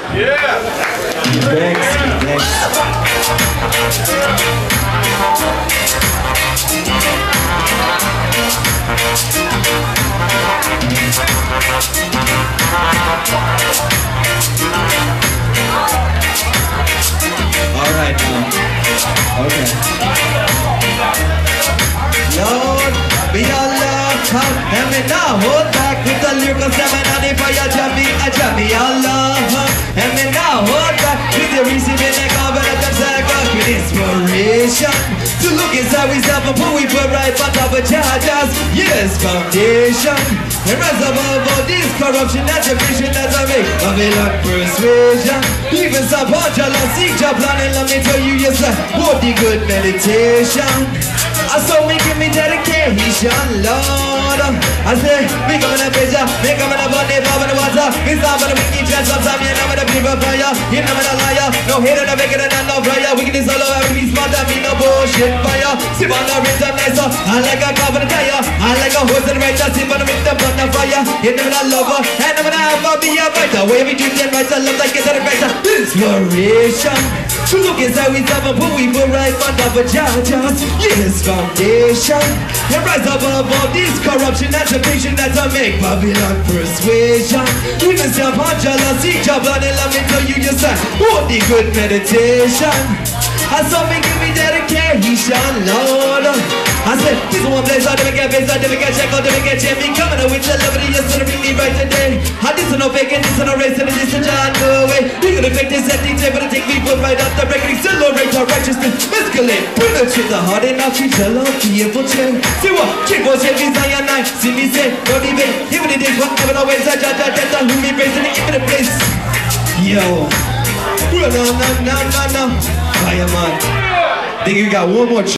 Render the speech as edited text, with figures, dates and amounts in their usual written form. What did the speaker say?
Yeah. Thanks. All right, okay. Lord, be all love, and me now hold back with the lyrical seminary for your jammy, all love, and me now hold back with the receiving the covenant of sacrifice with inspiration to look inside ourselves and put we put right on top of charges, yes, foundation, and rise above all this corruption and division that I make, Babylon persuasion, even support your love, seek your plan and let me tell you, yes, what the good meditation. I saw me give me dedication, Lord. I say, me coming a picture, me coming a body, pop in the water. Me stop on the wicked chance, sometimes you know me the people fire. You know me the liar, no hater, no wicked and no flyer. Wickedness all over, every smart, I mean no bullshit fire. Sip on the rhythm nicer, I like a carbon tire. I like a horse and rider, sip on the rhythm on the fire. You know me the lover, and I'm gonna have a be a fighter. Wavy dreams and rights, I love like it's a better inspiration. To look inside we have a put we put right on top of charges, yes, foundation. And rise above all this corruption and division that I make Babylon persuasion. Even step on jealousy, job and let me tell you your son, what the good meditation. I saw me give me dedication, Lord. I said, this is one place I never get based, I never get check, I never get check. Me coming up with the liberty, yes, to bring me right today. I this is no faking, this is no race, and this is John, no way. We gonna fake this at DJ, but I take people right off the record. Accelerate our righteousness, escalate, bring the truth, the heart and our future, love, beautiful change. See what? Keep on changing, I and I. See me say, no debate, even the days, whatever, always, I judge, I tell who me praise in the infinite place. Yo. No. Fireman. Think you got one more